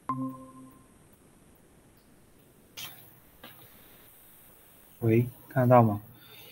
喂，看得到吗？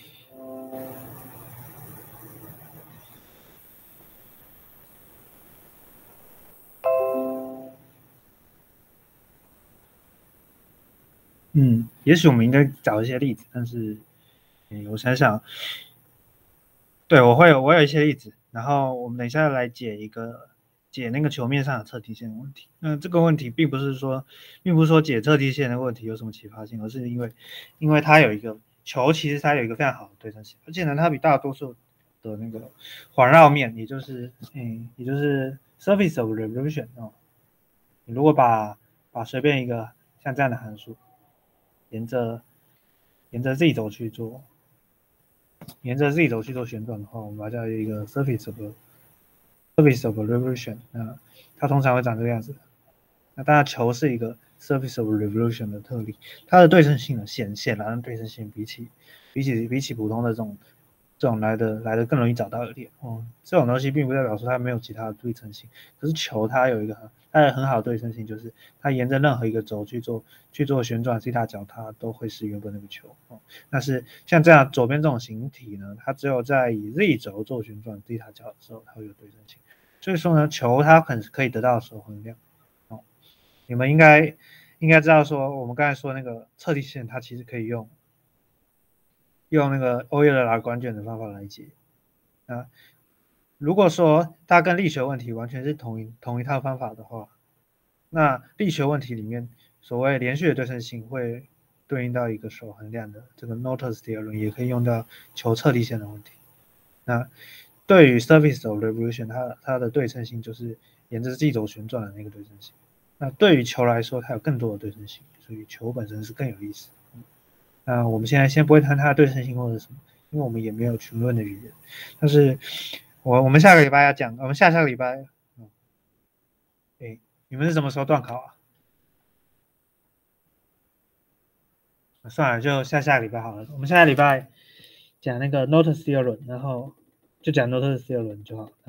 也许我们应该找一些例子，但是，我想想，对，我有一些例子，然后我们等一下来解那个球面上的测地线的问题。那这个问题并不是说解测地线的问题有什么启发性，而是因为它有一个球，其实它有一个非常好的对称性，而且呢，它比大多数的那个环绕面，也就是 surface of revolution 哦，你如果把随便一个像这样的函数，沿着沿着 z 轴去做，沿着 z 轴去做旋转的话，我们把它叫一个 surface of revolution。那它通常会长这个样子。那当然，球是一个 surface of revolution 的特例，它的对称性呢，显然的对称性比起普通的这种来的更容易找到一点。这种东西并不代表说它没有其他的对称性，可是球它有很好的对称性，就是它沿着任何一个轴去做旋转西塔角，它都会是原本那个球。但是像这样左边这种形体呢，它只有在以 z 轴做旋转西塔角的时候，它会有对称性。所以说呢，球它可以得到的守恒量。你们应该知道说，我们刚才说那个测地线，它其实可以用那个欧耶的拉管卷的方法来解。那如果说它跟力学问题完全是同一套方法的话，那力学问题里面所谓连续的对称性会对应到一个守恒量的这个 Noether's 第二论，也可以用到求测地线的问题。那对于 surface of revolution，它的对称性就是沿着 z 轴旋转的那个对称性。那对于球来说，它有更多的对称性，所以球本身是更有意思。那我们现在先不会谈它的对称性或者什么，因为我们也没有群论的语言。但是我们下个礼拜要讲，我们下个礼拜，你们是什么时候断考啊？算了，就下个礼拜好了。我们下个礼拜讲那个 Noether's 第二轮，然后就讲 Noether's 第二轮就好。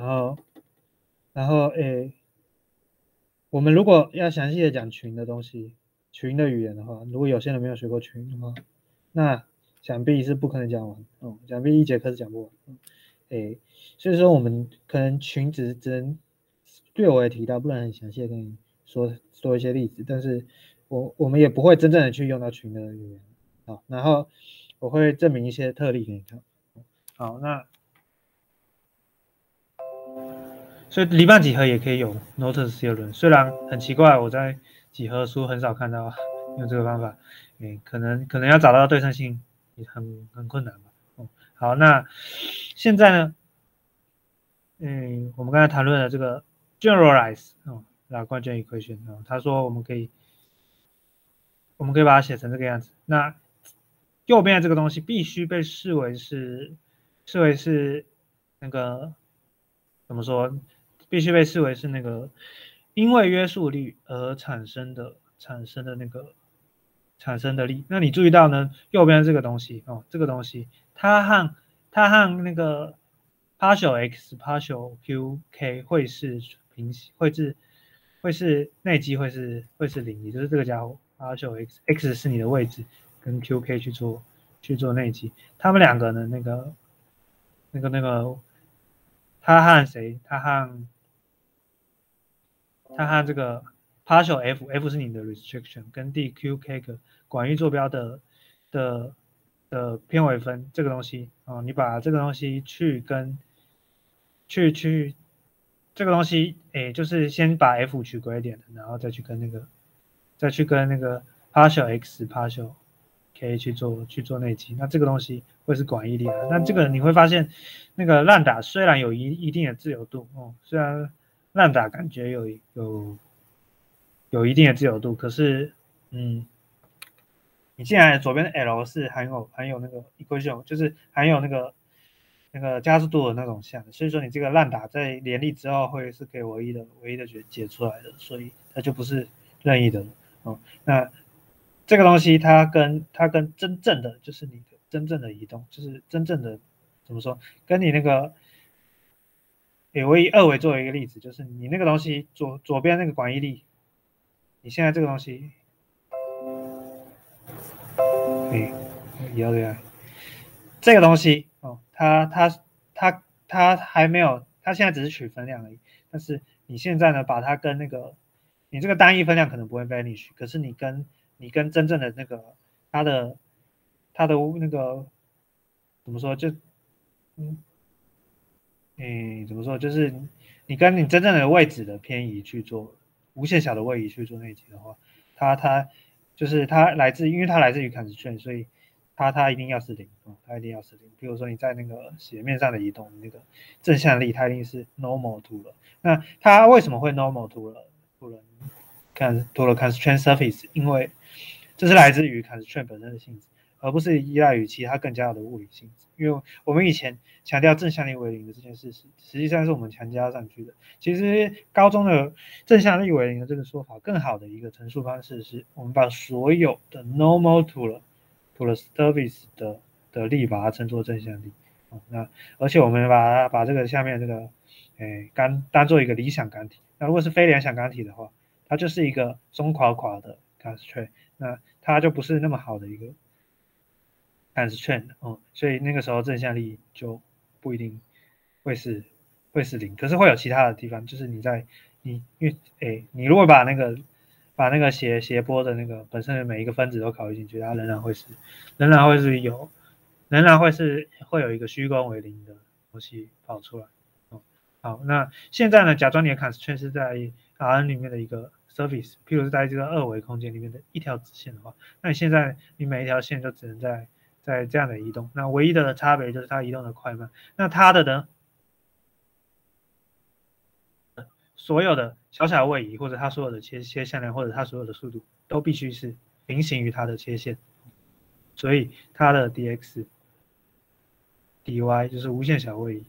然后，我们如果要详细的讲群的东西，群的语言的话，如果有些人没有学过群的话，那想必是不可能讲完。想必一节课是讲不完。诶，所以说我们可能群只能略微提到，不能很详细的跟你说一些例子，但是我们也不会真正的去用到群的语言。好，然后我会证明一些特例给你看。好，所以黎曼几何也可以有 Noether's 第二论，虽然很奇怪，我在几何书很少看到用这个方法，可能要找到对称性也很困难吧。好，那现在呢，我们刚才谈论了这个 generalize 拉冠卷 equation 他说我们可以把它写成这个样子。那右边的这个东西必须被视为是那个怎么说？必须被视为是那个因为约束力而产生的力。那你注意到呢？右边这个东西这个东西它和那个 partial x partial q k 会是内积会是零，也就是这个家伙 partial x 是你的位置，跟 q k 去做内积，他们两个呢那个它和谁？它和这个 partial f 是你的 restriction，跟 dqk 的广义坐标的偏微分这个东西你把这个东西去这个东西，就是先把 f 取 gradient，然后再去跟那个 partial x partial k 去做内积，那这个东西会是广义力的。那这个你会发现，那个烂打虽然有一定的自由度虽然烂打感觉有一定的自由度，可是你既然左边的 L 是含有那个 equation，就是含有那个加速度的那种项，所以说你这个烂打在联立之后会是可以唯一的解出来的，所以它就不是任意的那这个东西它跟真正的就是你的真正的移动，就是真正的怎么说，跟你那个我以二维作为一个例子，就是你那个东西左边那个广义力， 你现在这个东西，移到这样，这个东西哦，它还没有，它现在只是取分量而已。但是你现在呢，把它跟那个你这个单一分量可能不会 vanish， 可是你跟真正的那个它的那个怎么说就怎么说就是你跟你真正的位置的偏移去做无限小的位移去做内积的话，它就是它来自因为它来自于 constraint， 所以它一定要是零，它一定要是零。比如说你在那个斜面上的移动，那个正向力它一定是 normal to 了。那它为什么会 normal to 了constraint surface？ 因为这是来自于 constraint 本身的性质，而不是依赖于其他更加的物理性质。因为我们以前强调正向力为零的这件事实际上是我们强加上去的。其实高中的正向力为零的这个说法，更好的一个陈述方式是我们把所有的 normal to the surface 的力把它称作正向力。那而且我们把这个下面这个当做一个理想杆体。那如果是非联想杆体的话，它就是一个松垮垮的 constraint， 那它就不是那么好的一个 constraint 所以那个时候正向力就不一定会是零，可是会有其他的地方，就是因为你如果把那个斜波的那个本身的每一个分子都考虑进去，它仍然会会有一个虚公为零的东西跑出来。好，那现在呢，假装你的 constraint 是在 Rn 里面的一个 surface， 譬如是在这个二维空间里面的一条直线的话，那你现在你每一条线就只能在这样的移动，那唯一的差别就是它移动的快慢。那它的呢，所有的小小位移或者它所有的切向量或者它所有的速度都必须是平行于它的切线，所以它的 dx dy 就是无限小位移，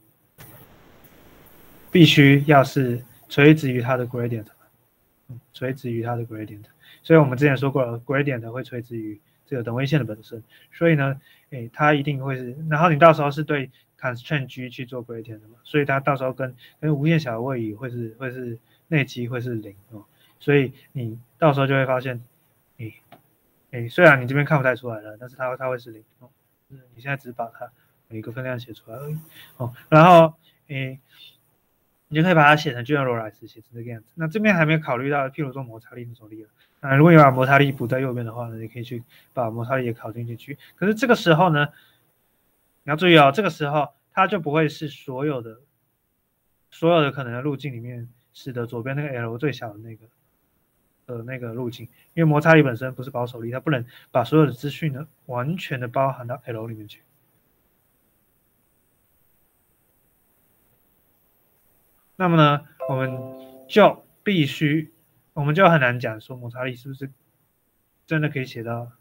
必须要是垂直于它的 gradient， 垂直于它的 gradient。所以我们之前说过了 ，gradient 会垂直于这个等位线的本身，所以呢，它一定会是，然后你到时候是对 constraint G 去做 gradient 的嘛，所以它到时候跟无限小的位移会是内积会是零所以你到时候就会发现，虽然你这边看不太出来了，但是它会是零你现在只把它每一个分量写出来而已然后你就可以把它写成 generalize 写成这个样子。那这边还没有考虑到，譬如说摩擦力那种力了。那如果你把摩擦力补在右边的话呢，你可以去把摩擦力也考虑进去。可是这个时候呢，你要注意这个时候它就不会是所有的可能的路径里面，使得左边那个 L 最小的那个路径，因为摩擦力本身不是保守力，它不能把所有的资讯呢完全的包含到 L 里面去。那么呢，我们就很难讲说摩擦力是不是真的可以写到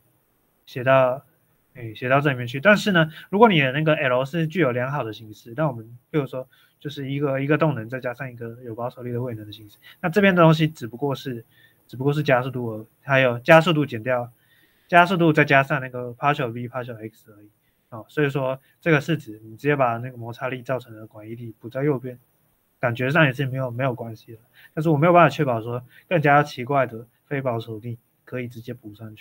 这里面去。但是呢，如果你的那个 L 是具有良好的形式，那我们比如说就是一个动能再加上一个有保守力的位能的形式，那这边的东西只不过是加速度还有加速度减掉加速度再加上那个 partial v partial x 而已所以说这个是指你直接把那个摩擦力造成的广义力补在右边。感觉上也是没有关系的，但是我没有办法确保说更加奇怪的非保守力可以直接补上去。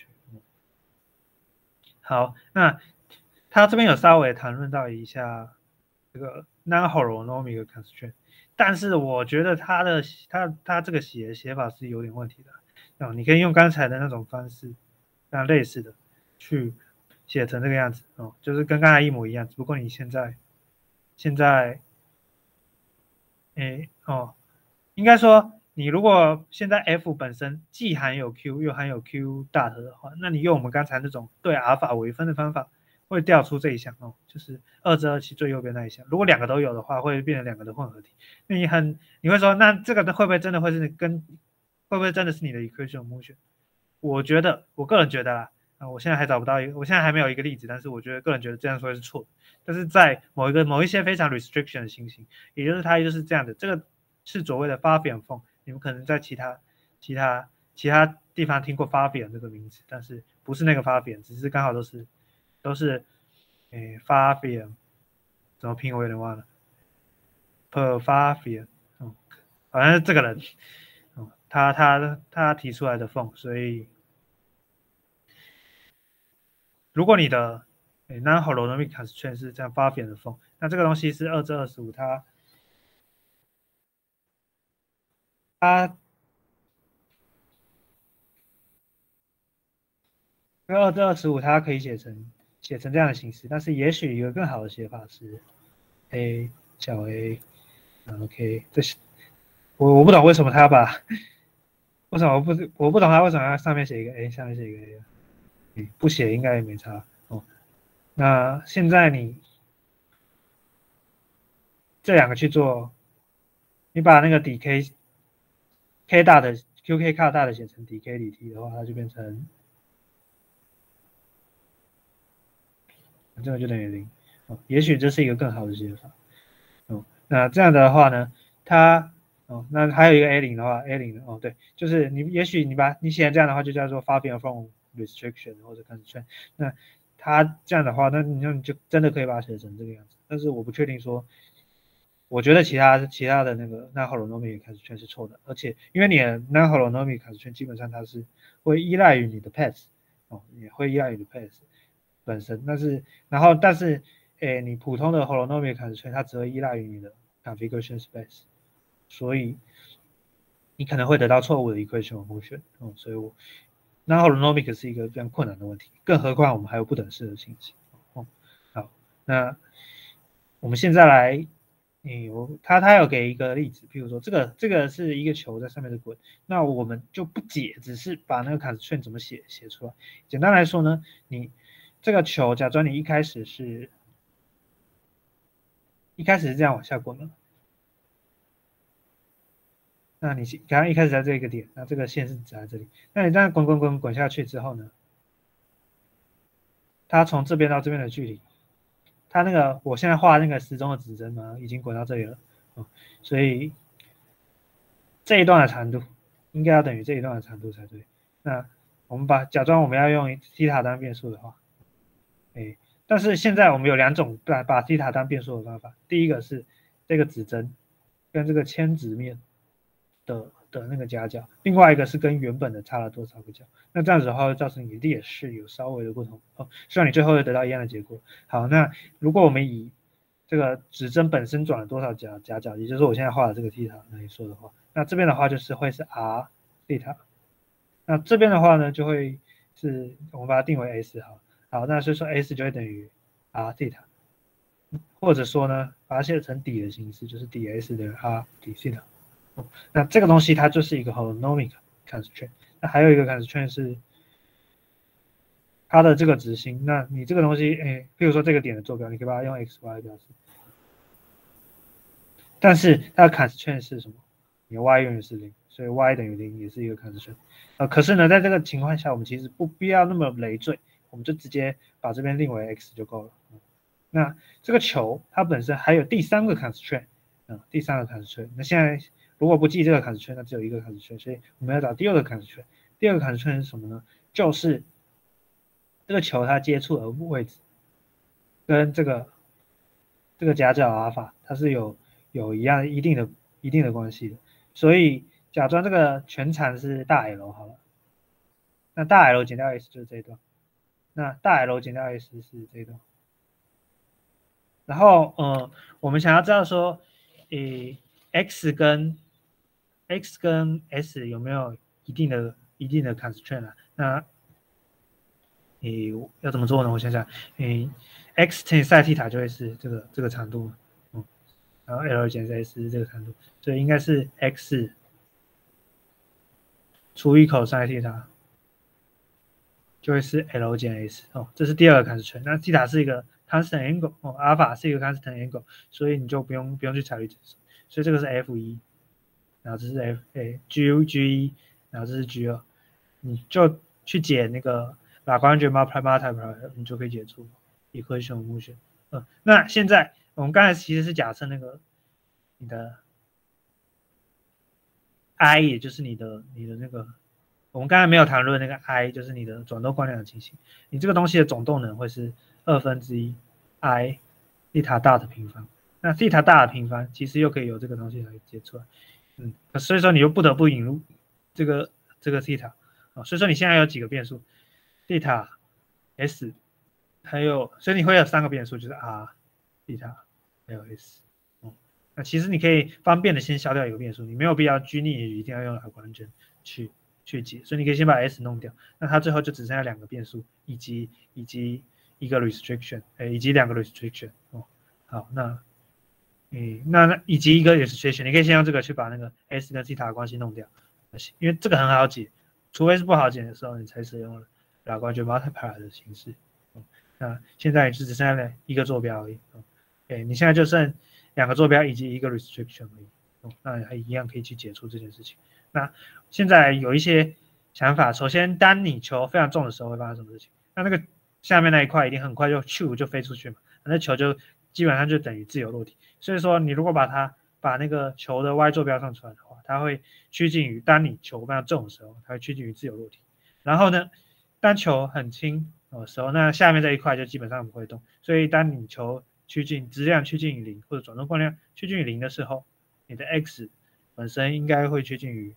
好，那他这边有稍微谈论到一下这个 non-holonomic constraint， 但是我觉得他这个写法是有点问题的。你可以用刚才的那种方式，类似的去写成这个样子就是跟刚才一模一样，只不过你现在应该说，你如果现在 F 本身既含有 Q 又含有 Q dot 的话，那你用我们刚才那种对阿尔法微分的方法，会调出这一项就是2/27最右边那一项。如果两个都有的话，会变成两个的混合体。那你会说，那这个会不会真的真的是你的 equation motion？ 我个人觉得啦，我现在我现在还没有一个例子，但是我个人觉得这样说是错的。但是在某一些非常 restriction 的情形，也就是它就是这样的，这个是所谓的 Fabian 缝，你们可能在其他地方听过 Fabian 这个名字，但是不是那个 Fabian，只是刚好都是Fabian 怎么拼我有点忘了 ，Per Fabian，好像是这个人他提出来的缝，所以如果你的non-holonomic constraint 是这样发扁的缝，那这个东西是2至25，它2至25，它可以写成这样的形式，但是也许有一个更好的写法是 a 小 a， 然后 k， 这是我不懂为什么他要把为什么我不懂他为什么要上面写一个 a， 下面写一个 a，不写应该也没差哦。那现在你这两个去做，你把那个底 k 大的 qk 卡大的写成底 k 里 t 的话，它就变成这个就等于0哦。也许这是一个更好的写法哦。那这样的话呢，它那还有一个 a 0的话 ，a 0哦对，就是也许你写这样的话就叫做 far field from restriction 或者 constraint。那它这样的话，那你就真的可以把它写成这个样子。但是我不确定说。我觉得其他的那个 non-holonomic constraint 是错的，而且因为你的 non-holonomic constraint 基本上它是会依赖于你的 path 也会依赖于你的 path 本身，但是你普通的 holonomic constraint 它只会依赖于你的 configuration space， 所以你可能会得到错误的 equation of motion，所以non-holonomic 是一个非常困难的问题，更何况我们还有不等式的情形。好，那我们现在来。他有给一个例子，譬如说这个是一个球在上面的滚，那我们就不解，只是把那个 constraint 怎么写出来。简单来说呢，你这个球，假装你一开始是这样往下滚的，那你刚刚一开始在这个点，那这个线是指在这里，那你这样滚下去之后呢，它从这边到这边的距离。它那个我现在画那个时钟的指针嘛，已经滚到这里了，所以这一段的长度应该要等于这一段的长度才对。那我们假装我们要用西塔当变数的话，但是现在我们有2种把西塔当变数的方法，第一个是这个指针跟这个铅直面的那个夹角，另外一个是跟原本的差了多少个角。那这样子的话会造成你的列式有稍微的不同希望你最后会得到一样的结果。好，那如果我们以这个指针本身转了多少夹角，也就是我现在画的这个西塔来说的话，那这边的话就是会是 r 西塔，那这边的话呢就会是我们把它定为 s 好，那所以说 s 就会等于 r 西塔，或者说呢把它写成底的形式，就是 ds 等于 r 底西塔。那这个东西它就是一个 holonomic constraint。那还有一个 constraint 是它的这个值星。那你这个东西，譬如说这个点的坐标，你可以把它用 x y 表示。但是它的 constraint 是什么？你的 y 永远是0，所以 y 等于0也是一个 constraint。可是呢，在这个情况下，我们其实不必要那么累赘，我们就直接把这边定为 x 就够了。那这个球它本身还有第3个 constraint，第3个 constraint。那现在如果不记这个 constraint，那只有一个 constraint，所以我们要找第2个 constraint。第2个 constraint 是什么呢？就是这个球它接触的位置跟这个夹角阿尔法它是有一定的关系的。所以假装这个全长是大 L 好了，那大 L 减掉 S 就是这一段，那大 L 减掉 S 是这一段。然后我们想要知道说x 跟 s 有没有一定的 constraint 那要怎么做呢？我想想x 乘以 sin 西塔就会是这个长度，然后 l 减 s 是这个长度，所以应该是 x 除以 cos 西塔就会是 l 减 s 这是第2个 constraint。那西塔是一个 constant angle 阿尔法是一个 constant angle， 所以你就不用去考虑这个，所以这个是 f1，然后这是 G1，然后这是 G2，你就去解那个Lagrange multiply， 你就可以解出 equation of motion。那现在我们刚才其实是假设那个你的 I， 也就是你的那个，我们刚才没有谈论那个 I， 就是你的转动光量的情形。你这个东西的总动能会是1/2 I 西塔大的平方。那西塔大的平方其实又可以由这个东西来解出来。所以说你就不得不引入这个 theta 啊，所以说你现在有几个变数 theta s 还有，所以你会有3个变数，就是 r theta 还有 s。那其实你可以方便的先消掉一个变数，你没有必要拘泥于一定要用拉关键去解，所以你可以先把 s 弄掉，那它最后就只剩下2个变数以及一个 restriction， 以及2个 restriction。好，那以及一个 restriction， 你可以先用这个去把那个 s 跟 theta 的关系弄掉，因为这个很好解，除非是不好解的时候，你才使用拉关键 multiplier 的形式。那现在只剩下一个坐标而已。你现在就剩2个坐标以及一个 restriction 而已。那还一样可以去解除这件事情。那现在有一些想法，首先当你球非常重的时候会发生什么事情？那个下面那一块一定很快就飞出去嘛，那球就基本上就等于自由落体。所以说你如果把那个球的 y 坐标上出来的话，它会趋近于当你球非常重的时候，它会趋近于自由落体。然后呢，当球很轻的时候，那下面这一块就基本上不会动。所以当你球质量趋近于0或者转动惯量趋近于0的时候，你的 x 本身应该会趋近于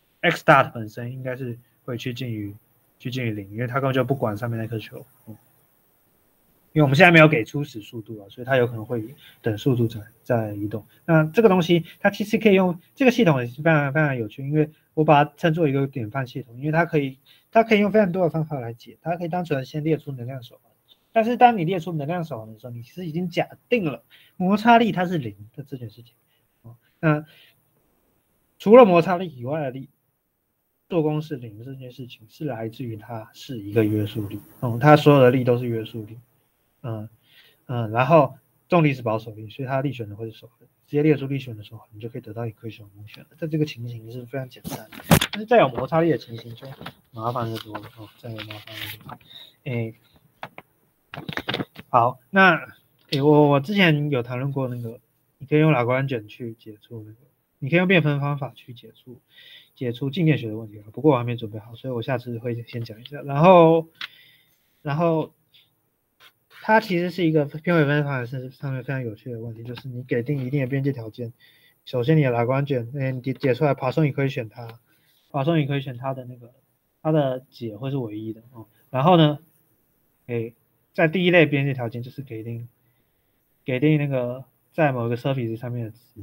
x dot 本身应该是会趋近于0，因为它根本就不管上面那颗球。因为我们现在没有给初始速度啊，所以它有可能会等速度在移动。那这个东西它其实可以用这个系统也是非常非常有趣，因为我把它称作一个典范系统，因为它可以用非常多的方法来解，它可以单纯的先列出能量守恒。但是当你列出能量守恒的时候，你其实已经假定了摩擦力它是0的这件事情。那除了摩擦力以外的力，做功是0这件事情是来自于它是一个约束力。它所有的力都是约束力。然后重力是保守力，所以它力旋的会是守恒。直接列出力旋的守恒，你就可以得到equation motion。在这个情形是非常简单的，但是再有摩擦力的情形就麻烦的多了。再有麻烦的多。好，那我之前有谈论过那个，你可以用拉格朗卷去解除那个，你可以用变分方法去解除静电学的问题。不过我还没准备好，所以我下次会先讲一下。然后它其实是一个偏微分方程式上面非常有趣的问题，就是你给定一定的边界条件，首先你的拉格朗卷，你解出来爬松也可以选它，的那个它的解会是唯一的。然后呢，在第一类边界条件就是给定那个在某一个 surface 上面的值，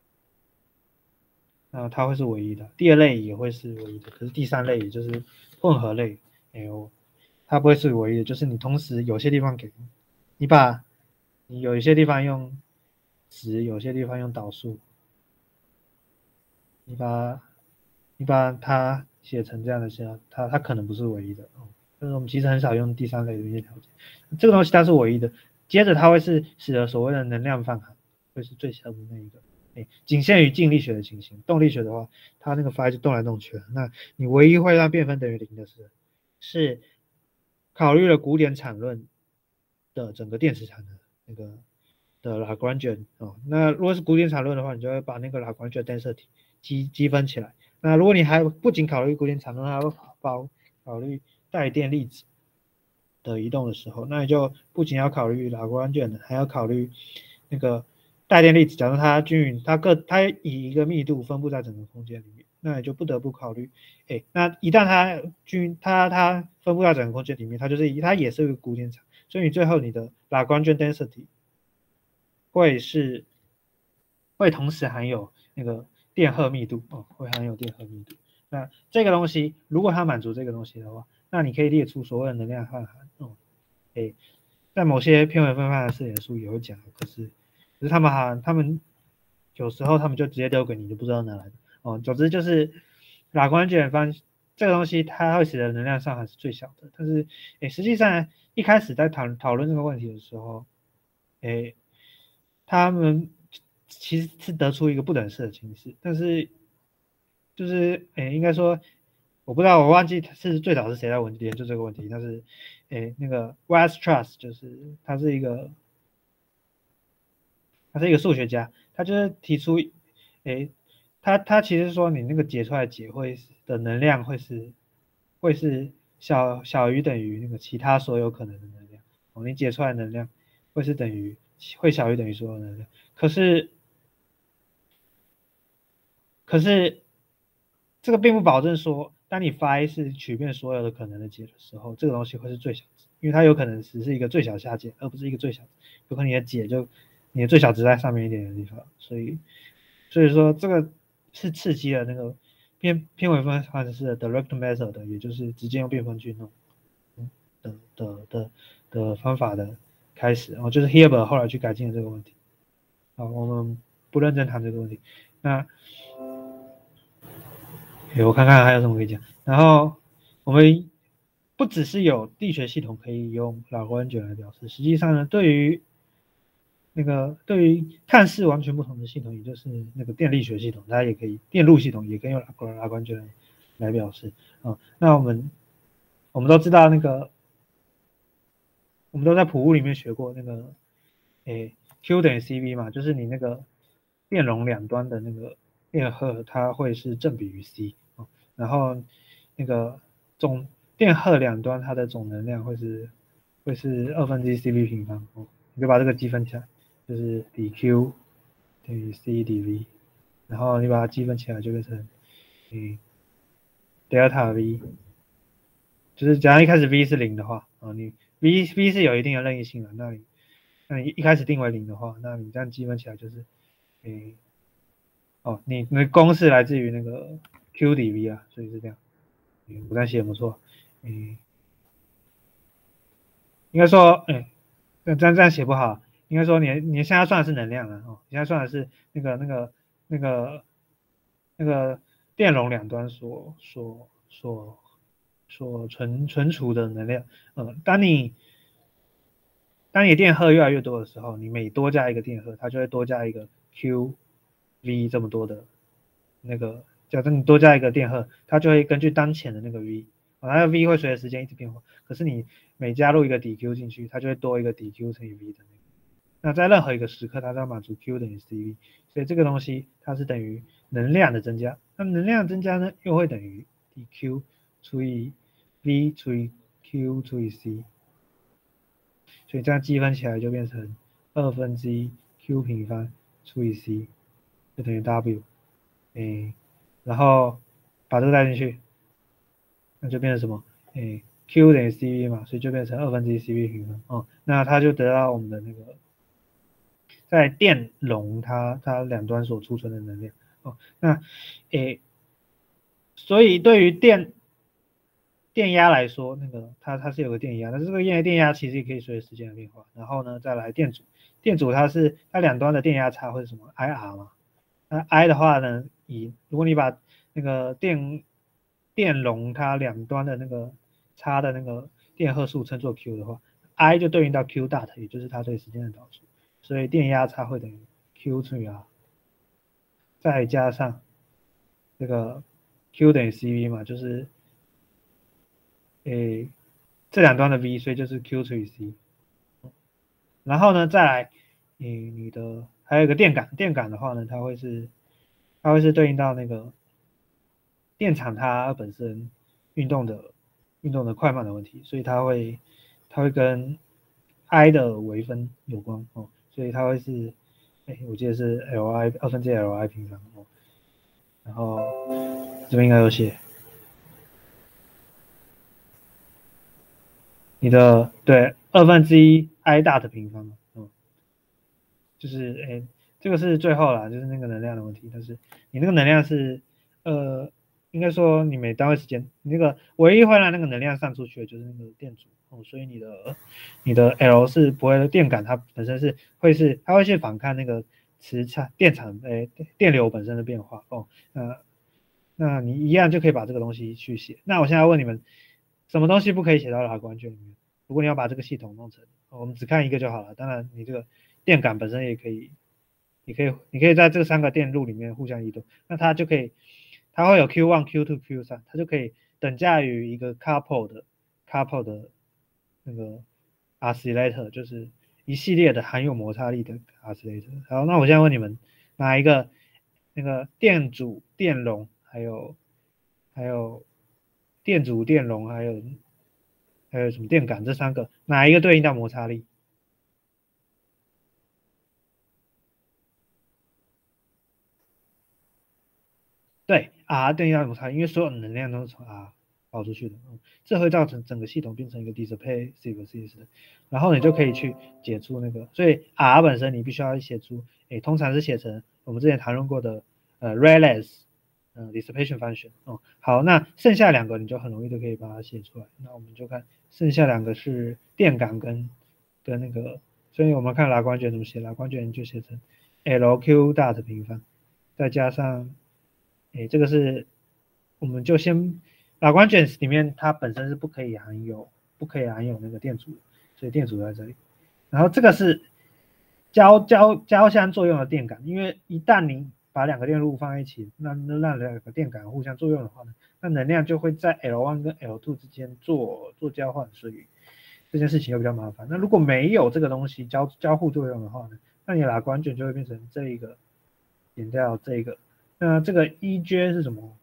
那它会是唯一的。第二类也会是唯一的，可是第三类也就是混合类，它不会是唯一的，就是你同时有些地方给你有一些地方用值，有些地方用导数，你把它写成这样的线，它可能不是唯一的。但是我们其实很少用第三类的边界条件，这个东西它是唯一的。接着它会是使得所谓的能量泛函会是最小的那一个。仅限于静力学的情形，动力学的话，它那个 phi 就动来动去了。那你唯一会让变分等于0的是考虑了古典场论的整个电磁场的那个的拉格朗卷。那如果是古典场论的话，你就会把那个拉格朗卷 density 积分起来。那如果你还不仅考虑古典场论，还会考虑带电粒子的移动的时候，那你就不仅要考虑拉格朗卷的，还要考虑那个带电粒子，假如它均匀，它以一个密度分布在整个空间里面，那你就不得不考虑，那一旦它分布在整个空间里面，它也是一个古典场，所以你最后你的拉格朗卷 density 会同时含有那个电荷密度。会含有电荷密度。那这个东西如果它满足这个东西的话，那你可以列出所谓的能量泛函。在某些偏微分方程式的书也会讲，可是他们有时候他们就直接丢给你，就不知道哪来的。总之就是拉格朗卷这个东西，它会使得能量上函是最小的。但是实际上一开始在讨论这个问题的时候，他们其实是得出一个不等式的形式，但是就是应该说我不知道，我忘记是最早是谁来研究这个问题，但是那个 Weierstrass 就是他是一个数学家，他就是提出他其实说你那个解出来解的能量会是小于等于那个其他所有可能的能量。你解出来的能量会小于等于所有能量。可是这个并不保证说，当你 phi 是取遍所有的可能的解的时候，这个东西会是最小值，因为它有可能只是一个最小下解，而不是一个最小值，有可能你的解就你的最小值在上面一点的地方，所以说这个是刺激了那个偏微分方式的 direct method， 也就是直接用变分去弄的方法的开始，然后就是 Hilbert 后来去改进了这个问题。好，我们不认真谈这个问题。那我看看还有什么可以讲。然后我们不只是有力学系统可以用拉格朗日来表示，实际上呢，对于看似完全不同的系统，也就是那个电力学系统，它也可以电路系统也可以用拉格朗日来表示啊。那我们都知道那个，我们都在普物里面学过那个，Q 等于 CV 嘛，就是你那个电容两端的那个电荷，它会是正比于 C 啊，然后那个总电荷两端它的总能量会是1/2 CV 平方哦，你就把这个积分起来，就是 dQ 等于 C dV， 然后你把它积分起来就变成delta V， 就是假如一开始 V 是0的话啊，你 V 是有一定的任意性的，那你一开始定为0的话，那你这样积分起来就是，你的公式来自于那个 Q dV 啊，所以是这样。我这样写也不错。应该说，这样写不好，应该说你现在算的是能量啊，你现在算的是那个电容两端所存储的能量。当你电荷越来越多的时候，你每多加一个电荷，它就会多加一个 QV 这么多的那个，假设你多加一个电荷，它就会根据当前的那个 V，它的 V 会随着时间一直变化。可是你每加入一个 dQ 进去，它就会多一个 dQ 乘以 V 的那个。那在任何一个时刻，它都要满足 Q 等于 CV，所以这个东西它是等于能量的增加。那能量增加呢，又会等于 dQ 除以 V 除以 Q 除以 C。所以这样积分起来就变成1/2 Q 平方除以 C， 就等于 W，然后把这个带进去，那就变成什么？Q 等于 CV 嘛，所以就变成1/2 CV 平方哦。那它就得到我们的那个在电容它两端所储存的能量哦。那所以对于电压来说，那个它是有个电压，但是这个电压其实也可以随着时间的变化。然后呢，再来电阻它两端的电压差会是什么 IR 嘛？那 I 的话呢，如果你把那个电容它两端的那个差的那个电荷数称作 Q 的话，I 就对应到 Q dot， 也就是它对时间的导数，所以电压差会等于 Q 乘以 R， 再加上这个 Q 等于 CV 嘛，就是这两端的 V， 所以就是 Q 除以 C。然后呢，再来，你的还有一个电感的话呢，它会是对应到那个电场它本身运动的快慢的问题，所以它会跟 I 的微分有关哦，所以它会是，我记得是 Li 2/Li 平方哦，然后这边应该有写。你的对1/2 I 大的平方，就是这个是最后啦，就是那个能量的问题。但是你那个能量是应该说你每单位时间，你那个唯一会让那个能量散出去的就是那个电阻所以你的 L 是不会电感，它本身它会去反抗那个电场电流本身的变化哦。那你一样就可以把这个东西去写。那我现在问你们，什么东西不可以写到拉格朗日里面？如果你要把这个系统弄成，我们只看一个就好了。当然，你这个电感本身也可以，你可以在这3个电路里面互相移动，那它就可以，它会有 Q1、Q2、Q3，它就可以等价于一个 couple 的那个 oscillator， 就是一系列的含有摩擦力的 oscillator。好，那我现在问你们，哪一个那个电阻、电容还有电阻、电容还有什么电感这3个，哪一个对应到摩擦力？对 R 等于要怎么差？因为所有能量都是从 R 跑出去的，这会造成整个系统变成一个 dissipative system，然后你就可以去解出那个，所以 R 本身你必须要写出，通常是写成我们之前谈论过的Rayleigh dissipation function。好，那剩下两个你就很容易就可以把它写出来。那我们就看剩下两个是电感跟那个，所以我们看拉光卷怎么写，拉光卷就写成 LQ dot 平方，再加上这个是我们就先拉光卷里面它本身是不可以含有那个电阻的，所以电阻在这里。然后这个是交相作用的电感，因为一旦你把两个电路放在一起，那让两个电感互相作用的话呢，那能量就会在 L1 跟 L2 之间做交换，所以这件事情就比较麻烦。那如果没有这个东西交互作用的话呢，那你拉光卷就会变成这一个减掉这个。那这个 EJ 是什么？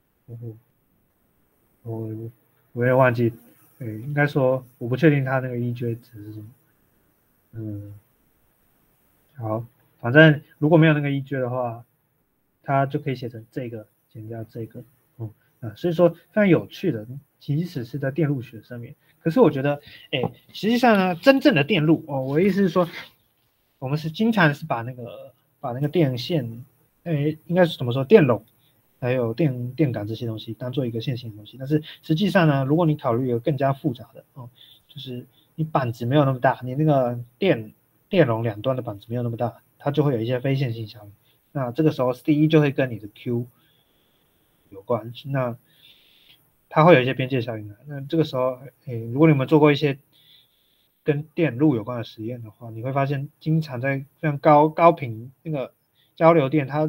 我有点忘记，应该说我不确定它那个 EJ 值是什么。好，反正如果没有那个EJ 的话，它就可以写成这个减掉这个。所以说非常有趣的，即使是在电路学上面。可是我觉得，实际上呢，真正的电路我的意思是说，我们是经常是把那个电线，应该是怎么说，电容还有电感这些东西当做一个线性的东西。但是实际上呢，如果你考虑一个更加复杂的就是你板子没有那么大，你那个电容两端的板子没有那么大，它就会有一些非线性效应。那这个时候 C 就会跟你的 Q 有关，那它会有一些边界效应的。那这个时候，如果你们做过一些跟电路有关的实验的话，你会发现经常在非常高频那个交流电，它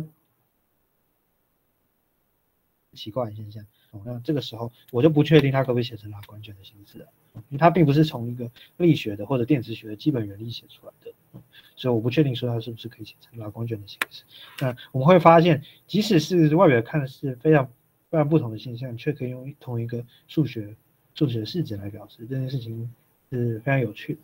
奇怪的现象。那这个时候我就不确定它可不可以写成拉光卷的形式了，因为它并不是从一个力学的或者电磁学的基本原理写出来的，所以我不确定说它是不是可以写成拉光卷的形式。那我们会发现，即使是外表看是非常不同的现象，却可以用同一个数学式子来表示，这件事情是非常有趣的。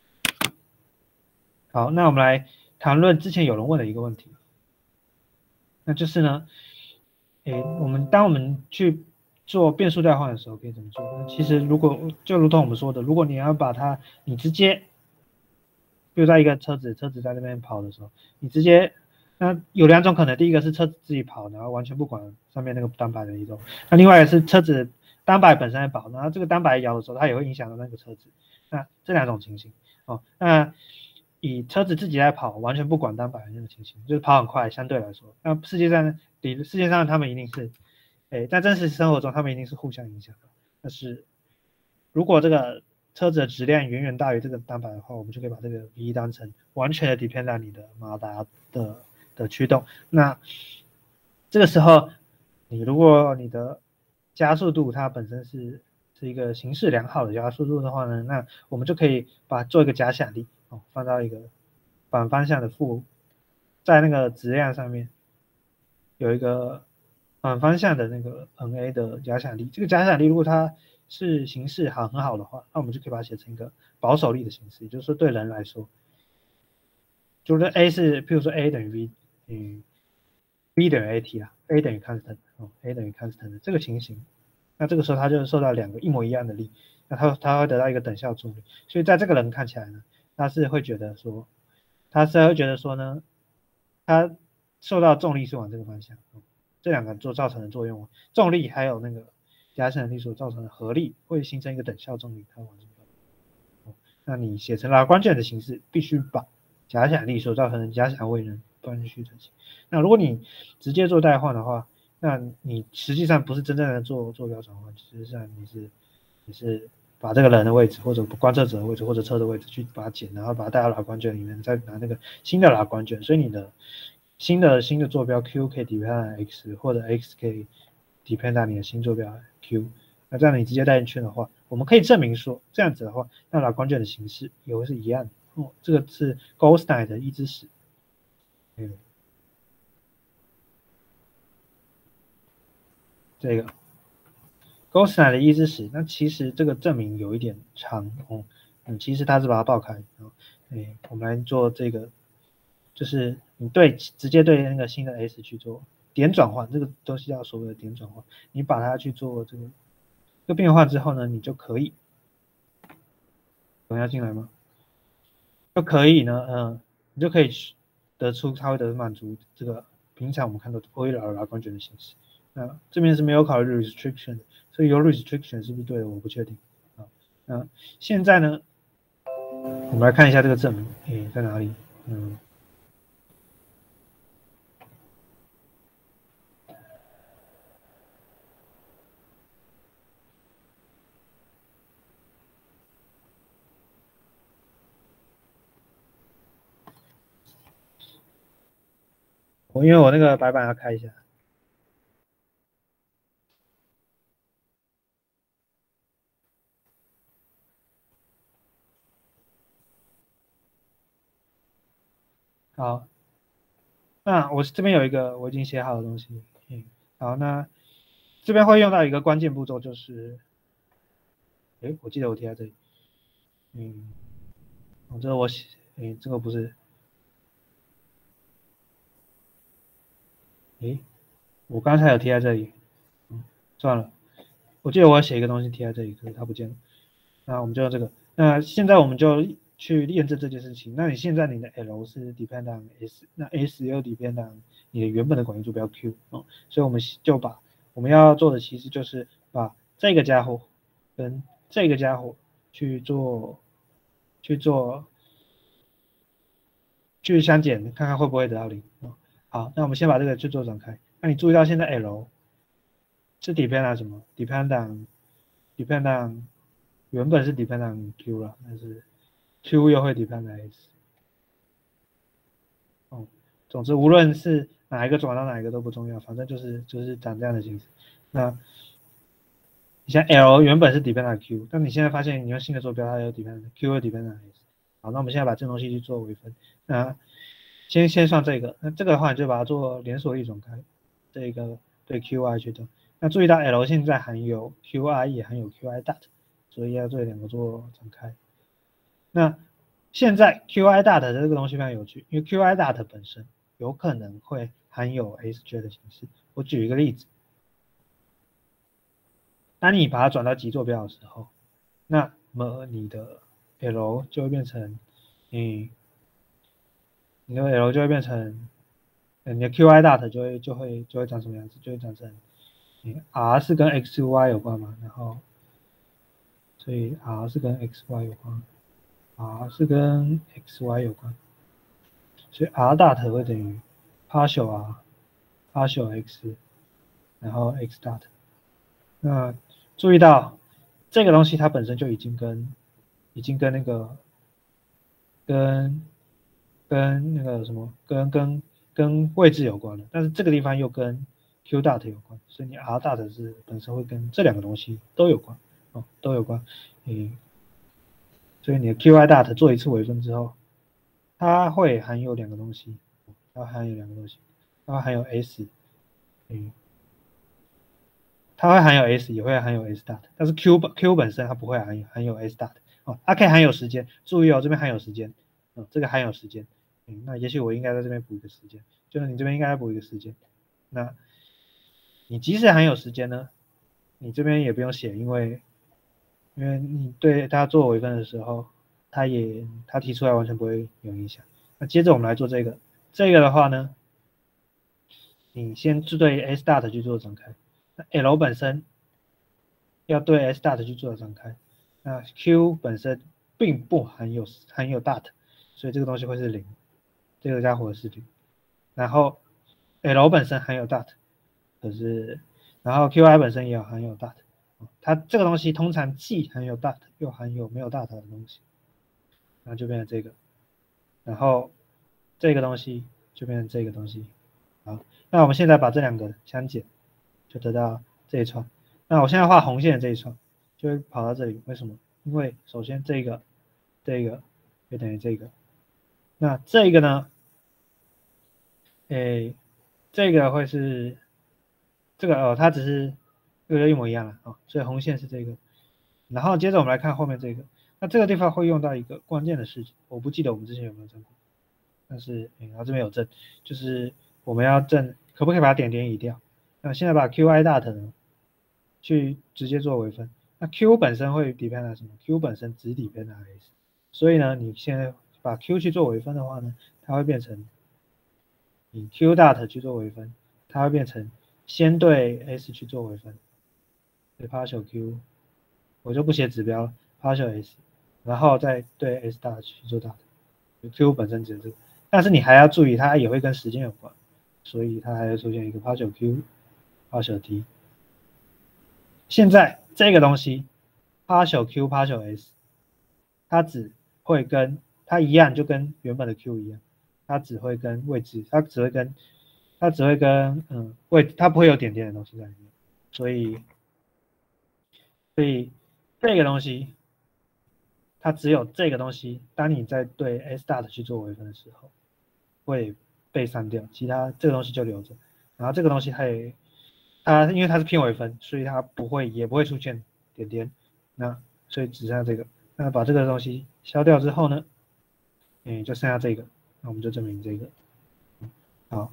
好，那我们来谈论之前有人问的一个问题，那就是呢，当我们去做变数代换的时候可以怎么做？其实就如同我们说的，如果你要把它，你直接，比如在一个车子在那边跑的时候，你直接，那有两种可能，第一个是车子自己跑，然后完全不管上面那个单摆的移动，那另外一个是车子单摆本身在跑，然后这个单摆摇的时候，它也会影响到那个车子。那这两种情形，那以车子自己在跑，完全不管单摆的那个情形，就是跑很快，相对来说，那世界上他们一定是，在真实生活中他们一定是互相影响的。但是如果这个车子的质量远远大于这个单摆的话，我们就可以把这个 V 当成完全的 depend on 你的马达的驱动。那这个时候，如果你的加速度它本身是一个形式良好的加速度的话呢，那我们就可以做一个假想力，放到一个反方向的在那个质量上面有一个反方向的那个 NA 的假想力。这个假想力如果它是形式很好的话，那我们就可以把它写成一个保守力的形式，也就是说对人来说，就是 A 是，譬如说 A 等于 V，B 等于 AT 啦 ，A 等于 constant，A 等于 constant 的这个情形，那这个时候它就受到两个一模一样的力，那它会得到一个等效重力。所以在这个人看起来呢，他是会觉得说呢，他受到重力是往这个方向，这两个造成的作用，重力还有那个假想力所造成的合力会形成一个等效重力，它往这个方向。那你写成拉光卷的形式，必须把假想力所造成的假想位能断续成型。那如果你直接做代换的话，那你实际上不是真正的做标转换，实际上你是把这个人的位置或者观测者的位置或者车的位置去把它剪，然后把它带到拉光卷里面，再拿那个新的拉光卷，所以你的新的坐标 Q 可以 depend on X， 或者 X 可以 depend on 你的新坐标 Q。那这样你直接带进去的话，我们可以证明说，这样子的话，那拉光卷的形式也会是一样的。这个是 Goldstein 的一之史。这个 Goldstein 的一之史，那其实这个证明有一点长其实他是把它爆开。我们来做这个，就是你直接对那个新的 S 去做点转换，这个东西叫所谓的点转换。你把它去做这个变化之后呢，你就可以，等下进来吗？就可以呢，你就可以得出它会得满足这个平常我们看到的 Euler Lagrange 的形式。那这边是没有考虑 restriction 的，所以有 restriction 是不是对的？我不确定。那现在呢，我们来看一下这个证明，在哪里？因为我那个白板要开一下。好，那我这边有一个我已经写好的东西。好，那这边会用到一个关键步骤，就是我记得我贴在这里。这个我写，这个不是，我刚才有贴在这里，算了，我记得我写一个东西贴在这里，可是它不见了。那我们就用这个。那现在我们就去验证这件事情。那你现在你的 L 是 depend on S， 那 S 又 depend on 你的原本的广义坐标 Q，所以我们就把我们要做的其实就是把这个家伙跟这个家伙去相减，看看会不会得到0。好，那我们先把这个去做展开。那你注意到现在 L 是 depend on 什么 ？depend on 原本是 depend on Q 了，但是 Q 又会 depend on S。总之无论是哪一个转到哪一个都不重要，反正就是长这样的形式。那你像 L 原本是 depend on Q， 但你现在发现你用新的坐标它有 depend on Q 又 depend on S。好，那我们现在把这东西去做微分。那先算这个，那这个的话你就把它做连锁一转开，这个对 QI 去做。那注意到 L 现在含有 QI 也含有 QI dot， 所以要对两个做展开。那现在 QI dot 这个东西非常有趣，因为 QI dot 本身有可能会含有 SJ 的形式。我举一个例子，当你把它转到极坐标的时候，那么你的 L 就会变成，你的 L 就会变成，你的 QI dot 就会长什么样子？就会长成，R 是跟 XY 有关嘛，然后，所以 R 是跟 XY 有关 ，R 是跟 XY 有关，所以 R dot 会等于 partial R，partial X， 然后 X dot。那注意到这个东西它本身就已经跟那个跟那个什么跟位置有关了，但是这个地方又跟 Q dot 有关，所以你 R dot 是本身会跟这两个东西都有关，都有关。所以你的 QI dot 做一次微分之后，它会含有两个东西，它会含有 S，它会含有 S， 也会含有 S dot， 但是 Q 本身它不会含有 S dot， 它可以含有时间。注意这边含有时间，这个含有时间，那也许我应该在这边补一个时间，就是你这边应该补一个时间。那你即使含有时间呢，你这边也不用写，因为你对它做微分的时候，它提出来完全不会有影响。那接着我们来做这个的话呢，你先对 S dot 去做展开。那 L 本身要对 S dot 去做展开，那 Q 本身并不含有 dot， 所以这个东西会是0，这个家伙是0。然后 L 本身含有 dot， 然后 QI 本身也有含有 dot， 它这个东西通常既含有 dot 又含有没有 dot 的东西，那就变成这个，然后这个东西就变成这个东西。好，那我们现在把这两个相减，就得到这一串。那我现在画红线的这一串就会跑到这里，为什么？因为首先这个就等于这个，那这个呢，这个会是这个它只是一模一样了所以红线是这个。然后接着我们来看后面这个，那这个地方会用到一个关键的事情，我不记得我们之前有没有证过，但是然后这边有证，就是我们要证可不可以把点点移掉？那现在把 qi dot 呢，去直接做微分。那 q 本身会 depend on 什么 ？q 本身只 depend on s， 所以呢，你现在把 q 去做微分的话呢，它会变成以 q dot 去做微分，它会变成先对 s 去做微分，对 partial q， 我就不写指标了 ，partial s， 然后再对 s dot 去做 dot，q 本身只有这个，但是你还要注意，它也会跟时间有关，所以它还会出现一个 partial q、partial t。现在这个东西 partial q partial s， 它只会跟它一样，就跟原本的 q 一样，它只会跟位置，它只会跟它不会有点点的东西在里面，所以这个东西它只有这个东西，当你在对 s dot 去做微分的时候会被删掉，其他这个东西就留着，然后这个东西它因为它是偏微分，所以它也不会出现点点，那所以只剩下这个。那把这个东西消掉之后呢，就剩下这个，那我们就证明这个。好，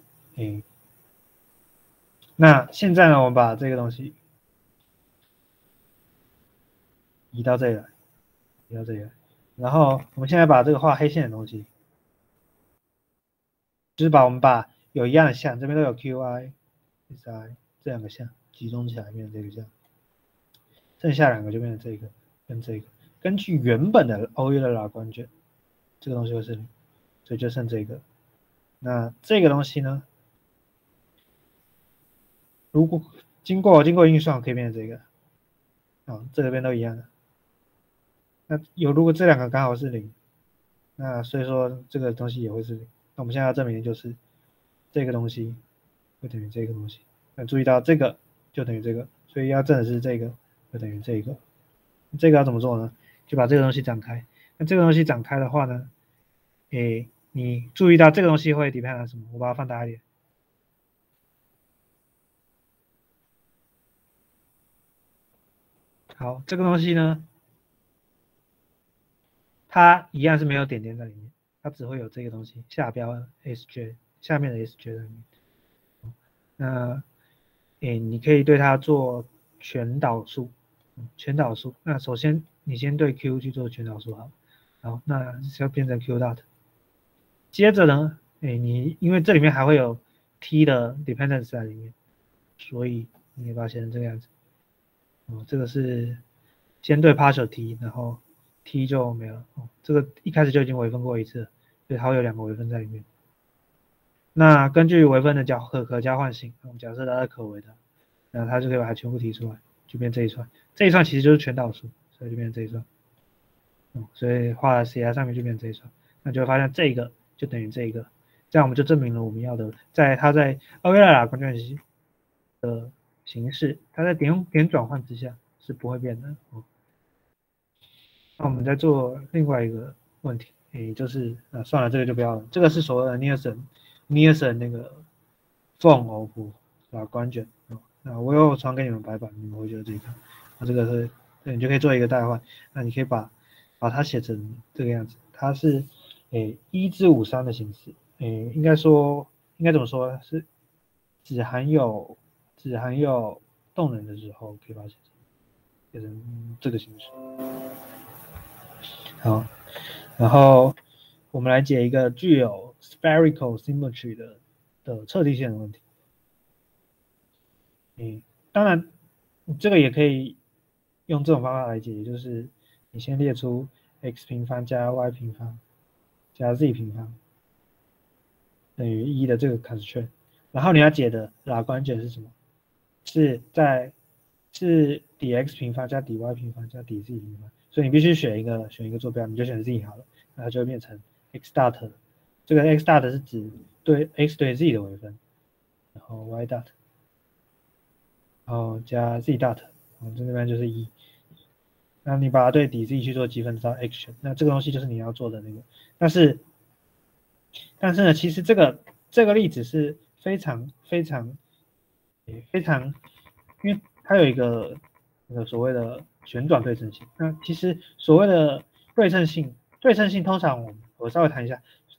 那现在呢，我们把这个东西移到这里来，然后我们现在把这个画黑线的东西，就是我们把有一样的项，这边都有 qi、si 这两个项集中起来变成这个项，剩下两个就变成这个跟这个。根据原本的欧约的拉关卷，这个东西会是0，所以就剩这个。那这个东西呢，如果经过运算可以变成这个，这边都一样的。那如果这两个刚好是0，那所以说这个东西也会是0。那我们现在要证明的就是这个东西会等于这个东西。那注意到这个就等于这个，所以要证的是这个就等于这个。这个要怎么做呢？就把这个东西展开。那这个东西展开的话呢，你注意到这个东西会 depend on 什么？我把它放大一点。好，这个东西呢，它一样是没有点点在里面，它只会有这个东西下标 sj 下面的 sj 在里面。那你可以对它做全导数，那首先你先对 q 去做全导数好，那是要变成 q dot。接着呢，你因为这里面还会有 t 的 dependence 在里面，所以你可以把它写成这个样子。这个是先对 partial t， 然后 t 就没了。这个一开始就已经微分过一次了，所以它会有两个微分在里面。那根据微分的可交换性，我们假设它是可微的，那它就可以把它全部提出来，就变这一串。这一串其实就是全导数，所以就变成这一串。所以画在 CI 上面就变成这一串，那就会发现这个就等于这个，这样我们就证明了我们要的，它在欧约拉关键系的形式，它在点转换之下是不会变的。那我们再做另外一个问题，就是算了，这个就不要了。这个是所谓的 Nielsen 那个 form of 拉关卷。那我有传给你们白板，你们回去自己看。这个是，你就可以做一个代换。那你可以把它写成这个样子，它是1:53的形式。应该怎么说？是只含有动能的时候，可以把它写成这个形式。好，然后我们来解一个具有 spherical symmetry 的测地线的问题。当然，这个也可以用这种方法来解，就是你先列出 x 平方加 y 平方加 z 平方等于1的这个 constraint， 然后你要解的拉关键是什么？是dx 平方加 dy 平方加 dz 平方，所以你必须选一个坐标，你就选 z 好了，那它就会变成 x dot。这个 x dot 是指对 x 对 z 的微分，然后 y dot， 然后加 z dot， 这边就是1。那你把它对 dz 去做积分到 x， 那这个东西就是你要做的那个。但是呢，其实这个例子是非常，因为它有一个所谓的旋转对称性。那其实所谓的对称性通常我稍微谈一下，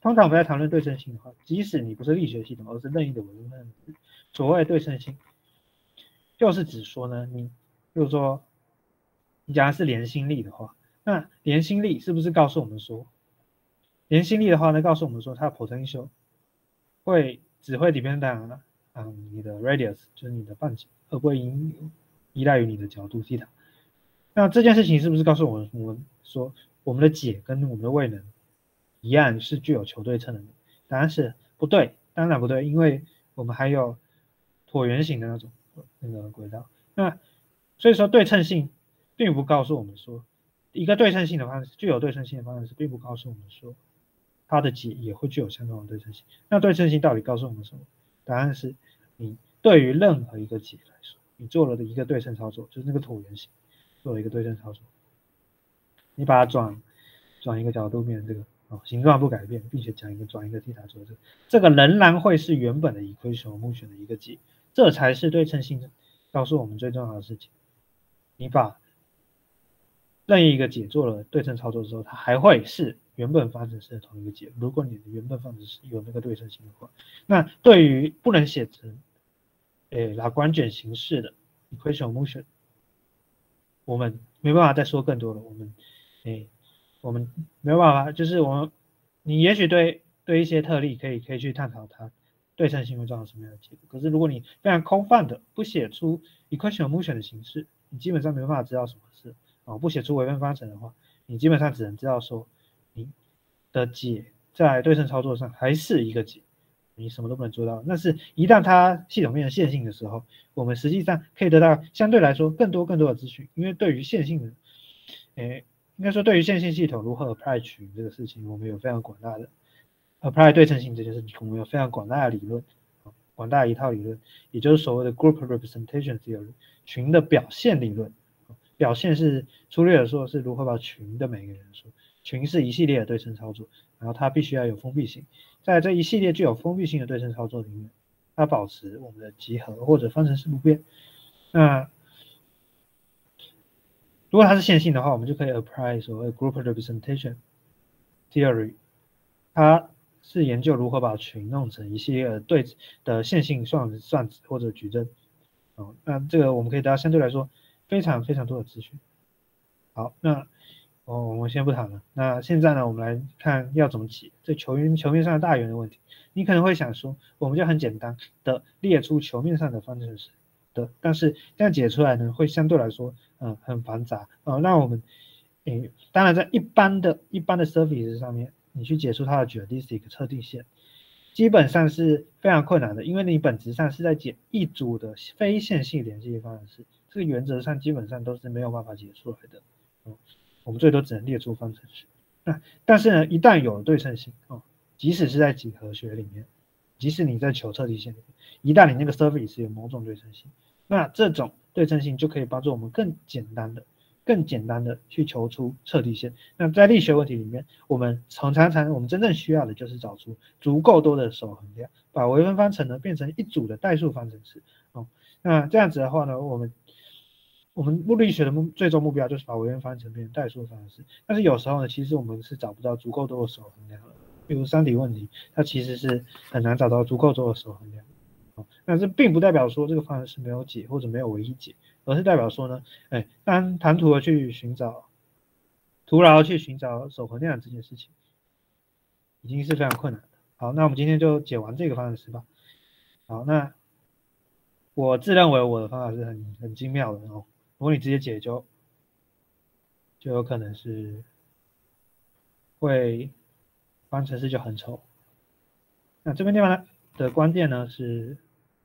通常我们在谈论对称性的话，即使你不是力学系统，而是任意的微分分子，所谓的对称性，就是指说呢，你比如说你讲的是连心力的话，那连心力是不是告诉我们说，连心力的话呢，告诉我们说它的 potential 只会 depend on 你的 radius， 就是你的半径，而不会依赖于你的角度 θ。那这件事情是不是告诉我们说，我们的解跟我们的位能一样是具有球对称的？答案是不对，当然不对，因为我们还有椭圆形的那个轨道。那所以说对称性并不告诉我们说，一个对称性的方式，具有对称性的方式，并不告诉我们说它的解也会具有相同的对称性。那对称性到底告诉我们什么？答案是你对于任何一个解来说，你做了的一个对称操作，就是那个椭圆形做了一个对称操作，你把它转一个角度变成这个。形状不改变，并且转一个θ做这个仍然会是原本的equation motion的一个解，这才是对称性告诉我们最重要的事情。你把任意一个解做了对称操作之后，它还会是原本方程式的同一个解。如果你的原本方程式有那个对称性的话，那对于不能写成拉光卷形式的 equation motion， 我们没办法再说更多了。我们没有办法，就是你也许对一些特例可以去探讨它对称性会造成什么样的结果。可是如果你非常空泛的不写出 equation motion 的形式，你基本上没办法知道什么是不写出微分方程的话，你基本上只能知道说你的解在对称操作上还是一个解，你什么都不能做到。但是一旦它系统变成线性的时候，我们实际上可以得到相对来说更多的资讯，因为对于线性的应该说，对于线性系统如何 apply 群这个事情，我们有非常广大的 apply 对称性这件事情，我们有非常广大的理论，广大的一套理论，也就是所谓的 group representation theory 群的表现理论。表现是粗略的说，是如何把群的每个人数，群是一系列的对称操作，然后它必须要有封闭性，在这一系列具有封闭性的对称操作里面，它保持我们的集合或者方程式不变。那如果它是线性的话，我们就可以 apply 所谓 group representation theory， 它是研究如何把群弄成一系列的线性算子或者矩阵。那这个我们可以得到相对来说非常多的资讯。好，那我们先不谈了。那现在呢，我们来看要怎么解这球面上的大圆的问题。你可能会想说，我们就很简单的列出球面上的方程式的，但是这样解出来呢，会相对来说很繁杂。那我们当然在一般的 surface 上面，你去解出它的 geodesic 测定线，基本上是非常困难的，因为你本质上是在解一组的非线性联系方程式，这个原则上基本上都是没有办法解出来的。我们最多只能列出方程式。但是呢，一旦有对称性即使是在几何学里面，即使你在求测地线里面，一旦你那个 surface 有某种对称性，那这种对称性就可以帮助我们更简单的去求出测地线。那在力学问题里面，我们真正需要的就是找出足够多的守恒量，把微分方程呢变成一组的代数方程式。那这样子的话呢，我们物理学的最终目标就是把微分方程变成代数方程式。但是有时候呢，其实我们是找不到足够多的守恒量的。比如三体问题，它其实是很难找到足够多的守恒量。那这并不代表说这个方程式没有解或者没有唯一解，而是代表说呢，当唐突的去寻找徒劳去寻找守恒量这件事情，已经是非常困难的。好，那我们今天就解完这个方程式吧。好，那我自认为我的方法是很精妙的哦。如果你直接解就有可能是会方程式就很丑。那这边地方的关键呢是，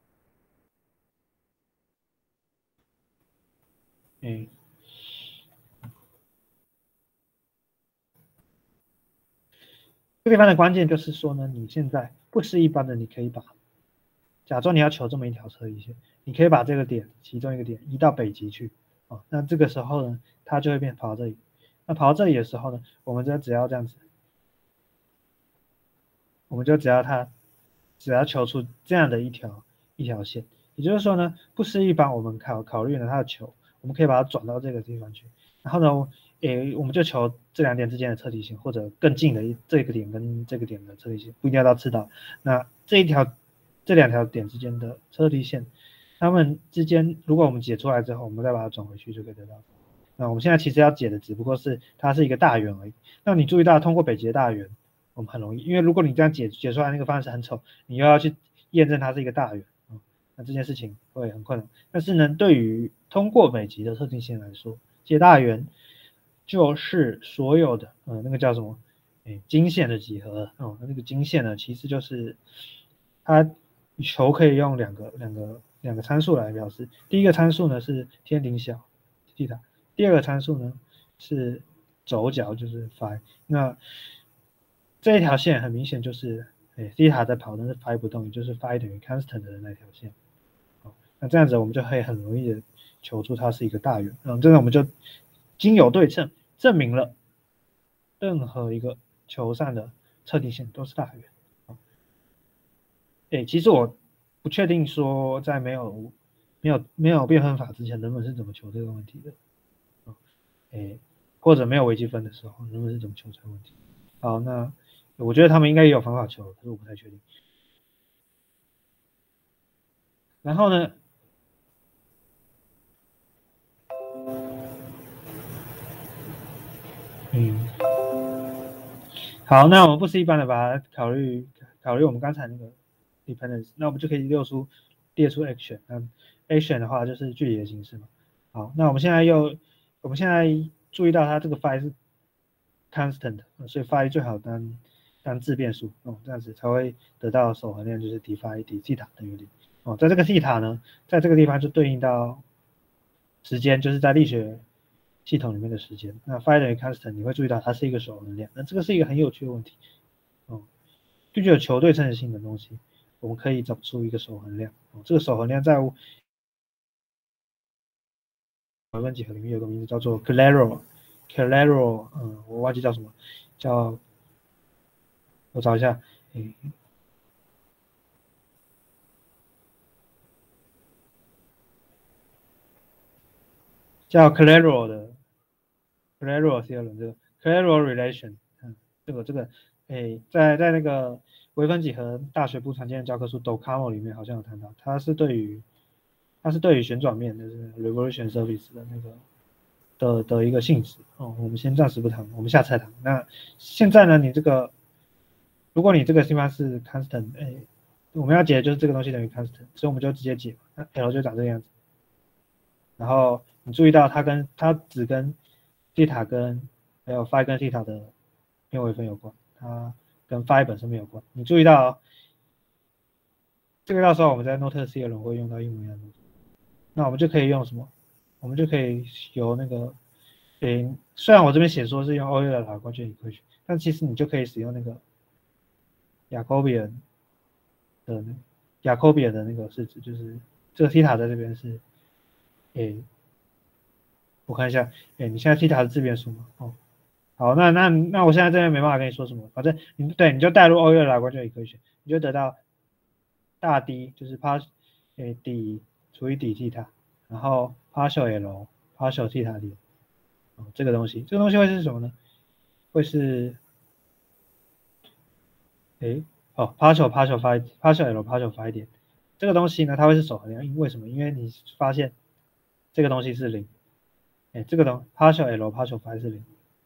这个地方的关键就是说呢，你现在不是一般的，你可以把假装你要求这么一条测地线，你可以把这个点其中一个点移到北极去那这个时候呢，它就会变跑到这里。那跑到这里的时候呢，我们就只要这样子，我们就只要求出这样的一条线，也就是说呢，不是一般我们考虑呢它的球，我们可以把它转到这个地方去，然后呢， 我们就求这两点之间的测地性，或者更近的这个点跟这个点的测地性，不一定要到赤道。那这两条点之间的测地线，它们之间如果我们解出来之后，我们再把它转回去就可以得到。那我们现在其实要解的只不过是它是一个大圆而已。那你注意到通过北极的大圆，我们很容易，因为如果你这样解出来那个方式很丑，你又要去验证它是一个大圆，那这件事情会很困难。但是呢，对于通过北极的特定线来说，解大圆就是所有的那个叫什么经线的几何那个经线呢，其实就是它球可以用两个参数来表示。第一个参数呢是天顶小 θ， 第二个参数呢是轴角就是 phi。那这一条线很明显就是θ 在跑，但是 phi 不动，也就是 phi 等于 constant 的那条线。那这样子我们就可以很容易的求出它是一个大圆。这样我们就经由对称证明了任何一个球上的测地线都是大圆。其实我不确定说在没有变分法之前，人们是怎么求这个问题的。或者没有微积分的时候，人们是怎么求这个问题？好，那我觉得他们应该也有方法求，可是我不太确定。然后呢，好，那我们不是一般的把它考虑我们刚才那个 dependence， 那我们就可以列出 action。那 action 的话就是距离的形式嘛。好，那我们现在注意到它这个 phi 是 constant，所以 phi 最好当自变数，这样子才会得到守恒量，就是 d phi d θ等于0。在这个 θ 呢，在这个地方就对应到时间，就是在力学系统里面的时间。那 phi 等于 constant， 你会注意到它是一个守恒量。那这个是一个很有趣的问题。具有球对称性的东西，我们可以找出一个守恒量。这个守恒量在微分几何里面有个名字叫做 Clairaut，我忘记叫什么，我找一下，叫 Clairaut theorem， 这个 Clairaut relation，这个，在那个微分几何大学部常见的教科书 Docamo 里面好像有谈到，它是对于旋转面，就是 revolution surface 的那个的一个性质。我们先暂时不谈，我们下次再谈。那现在呢，如果你这个地方是 constant，我们要解的就是这个东西等于 constant，所以我们就直接解，那 L 就长这个样子。然后你注意到它只跟 θ 还有 phi 跟 θ 的偏微分有关，它跟 phi 本身没有关。你注意到这个到时候我们在诺特斯耶伦会用到一模一样的东西。那我们就可以用什么？我们就可以由那个，虽然我这边写说是用欧约的拉关键equation，但其实你就可以使用那个雅科比尔的那个式子，就是这个 θ 在这边是，我看一下，你现在 θ 是自变数吗？好，那我现在这边没办法跟你说什么，反正你就代入欧约的拉关键equation，你就得到大 D 就是 d 除以 d θ，然后 partial L partial θ d，这个东西会是什么呢？会是partial phi partial L partial phi 点，这个东西呢它会是守恒量，为什么？因为你发现这个东西是0，这个partial L partial phi 是0，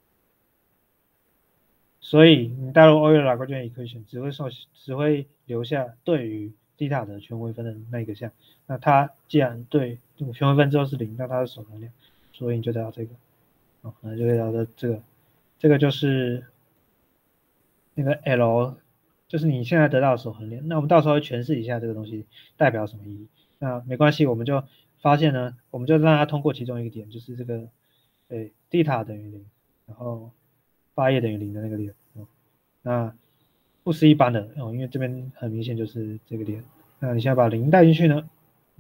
所以你代入欧约拉关键equation只会留下对于 θ 的全微分的那个项。那它既然对全微分之后是0，那它是守恒量，所以你就得到这个，那就得到这个就是那个 L， 就是你现在得到的守恒量。那我们到时候会诠释一下这个东西代表什么意义。那没关系，我们就发现呢，我们就让它通过其中一个点，就是这个θ等于0，然后phi也等于0的那个点。那不是一般的因为这边很明显就是这个点。那你现在把0带进去呢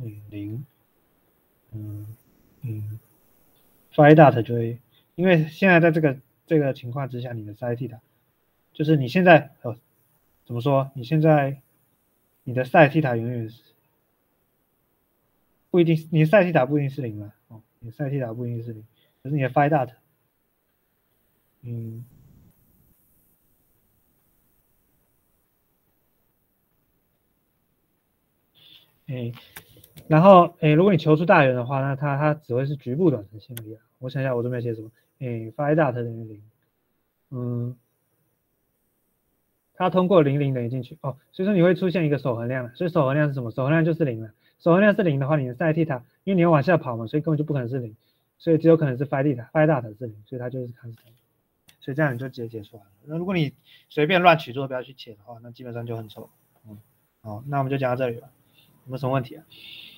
，0phi dot 就会，因为现在在这个情况之下，你的 sin θ就是你现在怎么说？你现在你的 sin θ永远是不一定，你的 sin θ不一定是0了，你的 sin θ不一定是0，可是你的 phi dot 嗯，诶，然后如果你求出大圆的话，那它只会是局部短程性而已啊。我想一下，我这边写什么？phi dot 等于零，嗯，它通过00等于进去哦，所以说你会出现一个守恒量，所以守恒量是什么？守恒量就是零了。守恒量是零的话，你的 sin theta，因为你要往下跑嘛，所以根本就不可能是零，所以只有可能是 phi theta，phi dot 是零，所以它就是 constant。所以这样你就直接解出来了。那如果你随便乱取坐标去解的话，那基本上就很丑。好，那我们就讲到这里了。有没有什么问题啊？